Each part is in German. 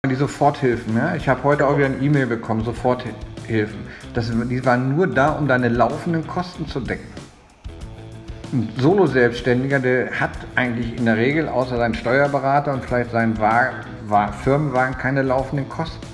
Die Soforthilfen, ja? Ich habe heute auch wieder eine E-Mail bekommen, Soforthilfen. Die waren nur da, um deine laufenden Kosten zu decken. Ein Solo-Selbstständiger, der hat eigentlich in der Regel außer seinen Steuerberater und vielleicht seinen Firmenwagen keine laufenden Kosten.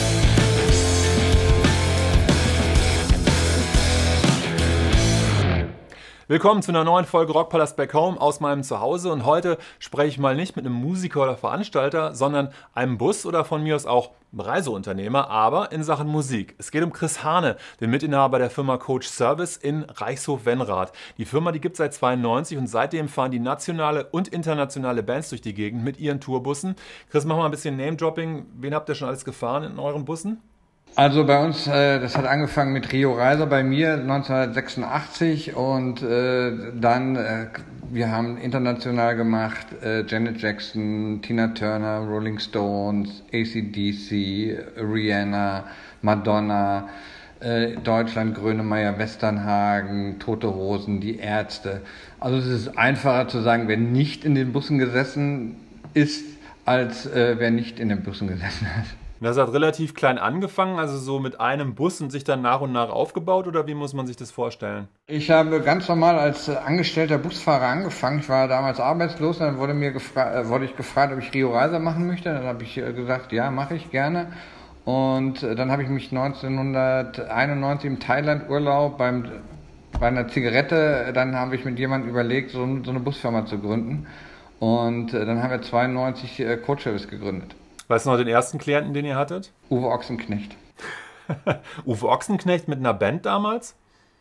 Willkommen zu einer neuen Folge Rockpalast Back Home aus meinem Zuhause, und heute spreche ich mal nicht mit einem Musiker oder Veranstalter, sondern einem Bus- oder von mir aus auch Reiseunternehmer, aber in Sachen Musik. Es geht um Chris Hane, den Mitinhaber der Firma Coach Service in Reichshof-Wenrath. Die Firma, die gibt es seit 1992 und seitdem fahren die nationale und internationale Bands durch die Gegend mit ihren Tourbussen. Chris, mach mal ein bisschen Name-Dropping. Wen habt ihr schon alles gefahren in euren Bussen? Also bei uns, das hat angefangen mit Rio Reiser bei mir 1986 und wir haben international gemacht, Janet Jackson, Tina Turner, Rolling Stones, AC/DC, Rihanna, Madonna, Deutschland, Grönemeyer, Westernhagen, Tote Hosen, die Ärzte. Also es ist einfacher zu sagen, wer nicht in den Bussen gesessen ist, als wer nicht in den Bussen gesessen hat. Das hat relativ klein angefangen, also so mit einem Bus und sich dann nach und nach aufgebaut, oder wie muss man sich das vorstellen? Ich habe ganz normal als angestellter Busfahrer angefangen. Ich war damals arbeitslos, dann wurde ich gefragt, ob ich Rio Reiser machen möchte. Dann habe ich gesagt, ja, mache ich gerne. Und dann habe ich mich 1991 im Thailand-Urlaub bei einer Zigarette, dann habe ich mit jemandem überlegt, so eine Busfirma zu gründen. Und dann haben wir 1992 Coach Service gegründet. Weißt du noch den ersten Klienten, den ihr hattet? Uwe Ochsenknecht. Uwe Ochsenknecht mit einer Band damals?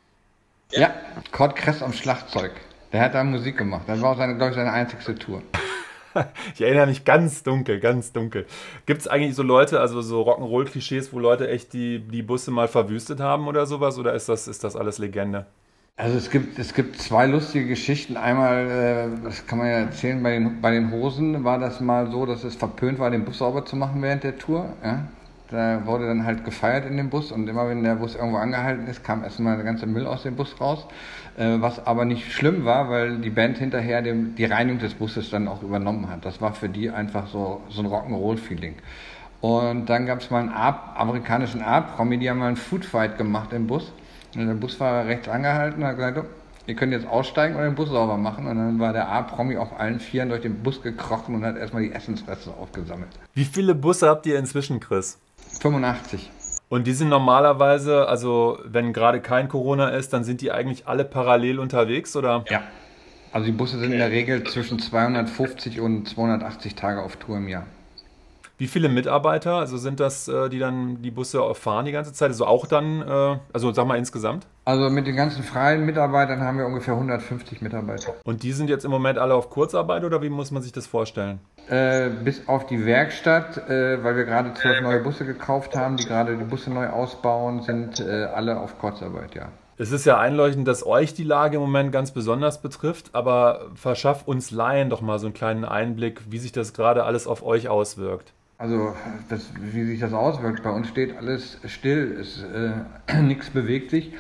Ja, Kurt Kress am Schlagzeug. Der hat da Musik gemacht. Das war auch, glaube ich, seine einzigste Tour. Ich erinnere mich ganz dunkel, ganz dunkel. Gibt es eigentlich so Leute, also so Rock'n'Roll-Klischees, wo Leute echt die Busse mal verwüstet haben oder sowas? Oder ist das alles Legende? Also es gibt zwei lustige Geschichten. Einmal, das kann man ja erzählen, bei den Hosen war das mal so, dass es verpönt war, den Bus sauber zu machen während der Tour. Ja? Da wurde dann halt gefeiert in dem Bus, und immer wenn der Bus irgendwo angehalten ist, kam erstmal der ganze Müll aus dem Bus raus. Was aber nicht schlimm war, weil die Band hinterher die Reinigung des Busses dann auch übernommen hat. Das war für die einfach so ein Rock'n'Roll-Feeling. Und dann gab es mal einen amerikanischen A-Promi, die haben mal einen Foodfight gemacht im Bus. Und der Busfahrer rechts angehalten und hat gesagt, ihr könnt jetzt aussteigen oder den Bus sauber machen. Und dann war der A-Promi auf allen Vieren durch den Bus gekrochen und hat erstmal die Essensreste aufgesammelt. Wie viele Busse habt ihr inzwischen, Chris? 85. Und die sind normalerweise, also wenn gerade kein Corona ist, dann sind die eigentlich alle parallel unterwegs, oder? Ja. Also die Busse sind in der Regel zwischen 250 und 280 Tage auf Tour im Jahr. Wie viele Mitarbeiter, also sind das, die dann die Busse fahren die ganze Zeit? Also auch dann, also sag mal insgesamt? Also mit den ganzen freien Mitarbeitern haben wir ungefähr 150 Mitarbeiter. Und die sind jetzt im Moment alle auf Kurzarbeit, oder wie muss man sich das vorstellen? Bis auf die Werkstatt, weil wir gerade 12 neue Busse gekauft haben, die gerade die Busse neu ausbauen, sind alle auf Kurzarbeit, ja. Es ist ja einleuchtend, dass euch die Lage im Moment ganz besonders betrifft, aber verschafft uns Laien doch mal so einen kleinen Einblick, wie sich das gerade alles auf euch auswirkt. Also, wie sich das auswirkt, bei uns steht alles still, nichts bewegt sich.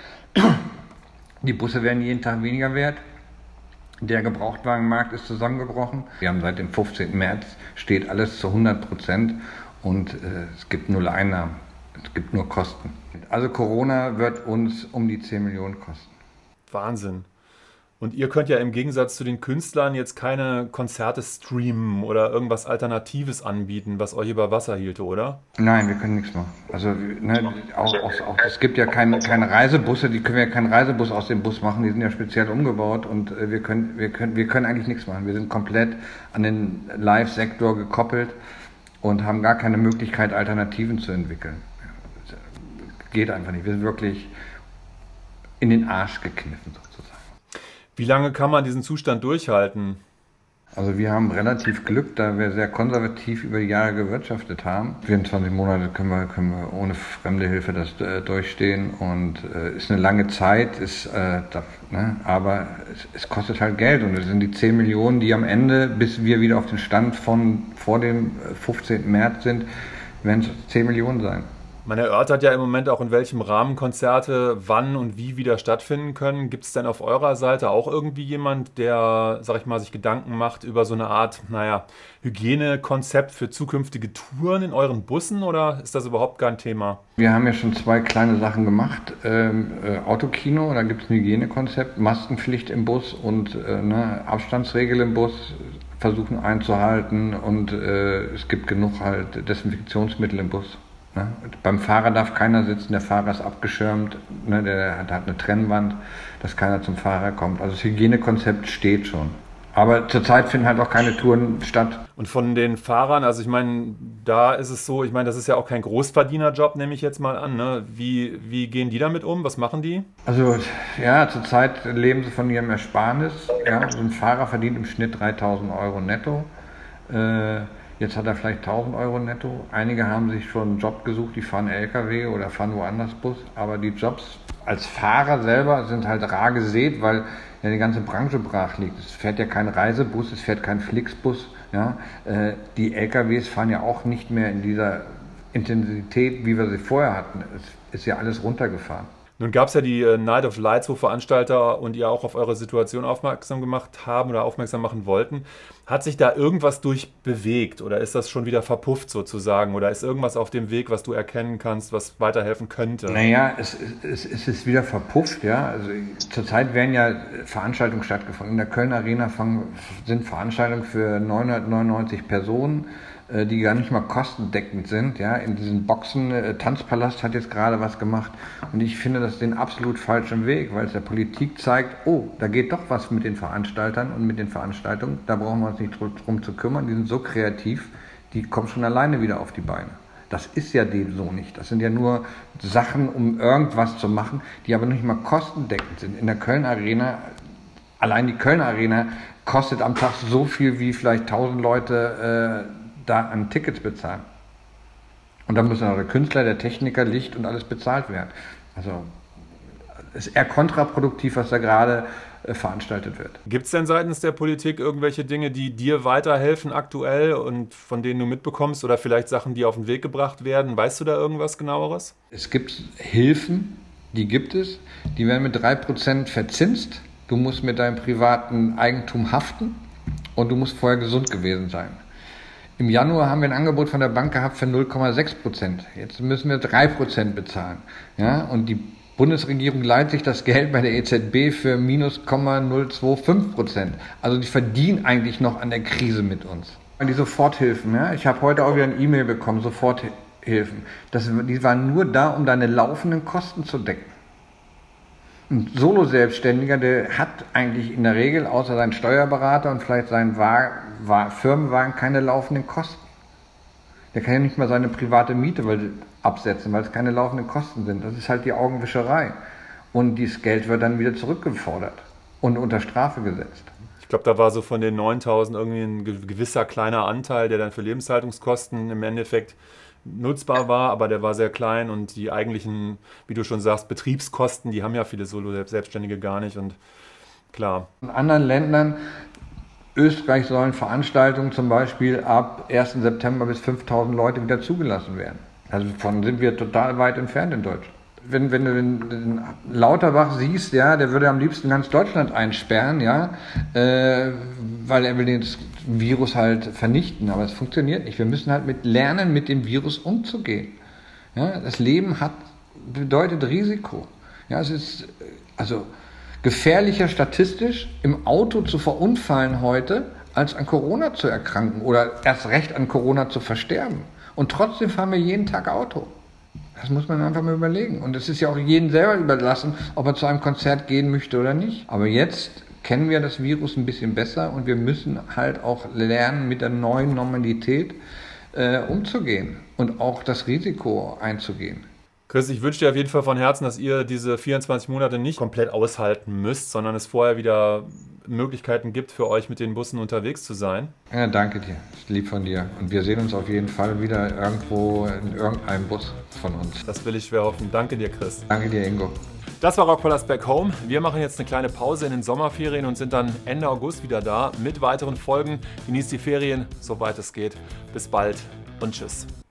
Die Busse werden jeden Tag weniger wert. Der Gebrauchtwagenmarkt ist zusammengebrochen. Wir haben seit dem 15. März steht alles zu 100% und es gibt null Einnahmen. Es gibt nur Kosten. Also Corona wird uns um die 10 Millionen kosten. Wahnsinn. Und ihr könnt ja im Gegensatz zu den Künstlern jetzt keine Konzerte streamen oder irgendwas Alternatives anbieten, was euch über Wasser hielte, oder? Nein, wir können nichts machen. Also es gibt ja keine Reisebusse, die können ja keinen Reisebus aus dem Bus machen, die sind ja speziell umgebaut, und wir können eigentlich nichts machen. Wir sind komplett an den Live-Sektor gekoppelt und haben gar keine Möglichkeit, Alternativen zu entwickeln. Geht einfach nicht. Wir sind wirklich in den Arsch gekniffen sozusagen. Wie lange kann man diesen Zustand durchhalten? Also wir haben relativ Glück, da wir sehr konservativ über die Jahre gewirtschaftet haben. 24 Monate können wir ohne fremde Hilfe das durchstehen, und ist eine lange Zeit, aber es kostet halt Geld, und es sind die 10 Millionen, die am Ende, bis wir wieder auf den Stand von vor dem 15. März sind, werden es 10 Millionen sein. Man erörtert ja im Moment auch, in welchem Rahmen Konzerte wann und wie wieder stattfinden können. Gibt es denn auf eurer Seite auch irgendwie jemand, der, sag ich mal, sich Gedanken macht über so eine Art, Hygienekonzept für zukünftige Touren in euren Bussen, oder ist das überhaupt kein Thema? Wir haben ja schon 2 kleine Sachen gemacht. Autokino, da gibt es ein Hygienekonzept, Maskenpflicht im Bus und Abstandsregel im Bus versuchen einzuhalten und es gibt genug halt Desinfektionsmittel im Bus. Ne? Beim Fahrer darf keiner sitzen, der Fahrer ist abgeschirmt, ne? Der hat eine Trennwand, dass keiner zum Fahrer kommt. Also das Hygienekonzept steht schon. Aber zurzeit finden halt auch keine Touren statt. Und von den Fahrern, also ich meine, da ist es so, ich meine, das ist ja auch kein Großverdienerjob, nehme ich jetzt mal an. Ne? Wie gehen die damit um? Was machen die? Also ja, zurzeit leben sie von ihrem Ersparnis. Ja? So ein Fahrer verdient im Schnitt 3.000 Euro netto. Jetzt hat er vielleicht 1.000 Euro netto. Einige haben sich schon einen Job gesucht, die fahren LKW oder fahren woanders Bus. Aber die Jobs als Fahrer selber sind halt rar gesät, weil ja die ganze Branche brach liegt. Es fährt ja kein Reisebus, es fährt kein Flixbus. Ja? Die LKWs fahren ja auch nicht mehr in dieser Intensität, wie wir sie vorher hatten. Es ist ja alles runtergefahren. Nun gab es ja die Night of Lights, wo Veranstalter und ihr auch auf eure Situation aufmerksam gemacht haben oder aufmerksam machen wollten. Hat sich da irgendwas durchbewegt oder ist das schon wieder verpufft sozusagen? Oder ist irgendwas auf dem Weg, was du erkennen kannst, was weiterhelfen könnte? Naja, es ist wieder verpufft. Ja? Also, zurzeit werden ja Veranstaltungen stattgefunden. In der Köln Arena sind Veranstaltungen für 999 Personen, die gar nicht mal kostendeckend sind. Ja? In diesen Boxen, Tanzpalast hat jetzt gerade was gemacht und ich finde das den absolut falschen Weg, weil es der Politik zeigt, oh, da geht doch was mit den Veranstaltern und mit den Veranstaltungen, da brauchen wir uns nicht drum zu kümmern, die sind so kreativ, die kommen schon alleine wieder auf die Beine. Das ist ja dem so nicht. Das sind ja nur Sachen, um irgendwas zu machen, die aber nicht mal kostendeckend sind. In der Köln Arena, allein die Köln Arena kostet am Tag so viel, wie vielleicht 1.000 Leute da an Tickets bezahlen. Und dann muss dann auch der Künstler, der Techniker, Licht und alles bezahlt werden. Also es ist eher kontraproduktiv, was da gerade veranstaltet wird. Gibt es denn seitens der Politik irgendwelche Dinge, die dir weiterhelfen aktuell und von denen du mitbekommst oder vielleicht Sachen, die auf den Weg gebracht werden? Weißt du da irgendwas Genaueres? Es gibt Hilfen, die gibt es. Die werden mit 3% verzinst. Du musst mit deinem privaten Eigentum haften und du musst vorher gesund gewesen sein. Im Januar haben wir ein Angebot von der Bank gehabt für 0,6%. Jetzt müssen wir 3% bezahlen. Ja? Und die Bundesregierung leiht sich das Geld bei der EZB für minus 0,025%. Also die verdienen eigentlich noch an der Krise mit uns. Die Soforthilfen, ja? Ich habe heute auch wieder eine E-Mail bekommen, Soforthilfen. Die waren nur da, um deine laufenden Kosten zu decken. Ein Solo-Selbstständiger, der hat eigentlich in der Regel außer seinen Steuerberater und vielleicht seinen Firmenwagen keine laufenden Kosten. Der kann ja nicht mal seine private Miete absetzen, weil es keine laufenden Kosten sind. Das ist halt die Augenwischerei. Und dieses Geld wird dann wieder zurückgefordert und unter Strafe gesetzt. Ich glaube, da war so von den 9.000 irgendwie ein gewisser kleiner Anteil, der dann für Lebenshaltungskosten im Endeffekt nutzbar war, aber der war sehr klein und die eigentlichen, wie du schon sagst, Betriebskosten, die haben ja viele Solo-Selbstständige gar nicht und klar. In anderen Ländern, Österreich, sollen Veranstaltungen zum Beispiel ab 1. September bis 5.000 Leute wieder zugelassen werden. Also davon sind wir total weit entfernt in Deutschland. Wenn du den Lauterbach siehst, ja, der würde am liebsten ganz Deutschland einsperren, ja, weil er will den Virus halt vernichten, aber es funktioniert nicht. Wir müssen halt lernen, mit dem Virus umzugehen. Ja, das Leben bedeutet Risiko. Ja, es ist also gefährlicher statistisch im Auto zu verunfallen heute, als an Corona zu erkranken oder erst recht an Corona zu versterben. Und trotzdem fahren wir jeden Tag Auto. Das muss man einfach mal überlegen. Und es ist ja auch jedem selber überlassen, ob er zu einem Konzert gehen möchte oder nicht. Aber jetzt kennen wir das Virus ein bisschen besser und wir müssen halt auch lernen, mit der neuen Normalität umzugehen und auch das Risiko einzugehen. Chris, ich wünsche dir auf jeden Fall von Herzen, dass ihr diese 24 Monate nicht komplett aushalten müsst, sondern es vorher wieder Möglichkeiten gibt für euch, mit den Bussen unterwegs zu sein. Ja, danke dir. Ist lieb von dir. Und wir sehen uns auf jeden Fall wieder irgendwo in irgendeinem Bus von uns. Das will ich schwer hoffen. Danke dir, Chris. Danke dir, Ingo. Das war Rockpalast Back Home. Wir machen jetzt eine kleine Pause in den Sommerferien und sind dann Ende August wieder da mit weiteren Folgen. Genießt die Ferien, soweit es geht. Bis bald und tschüss.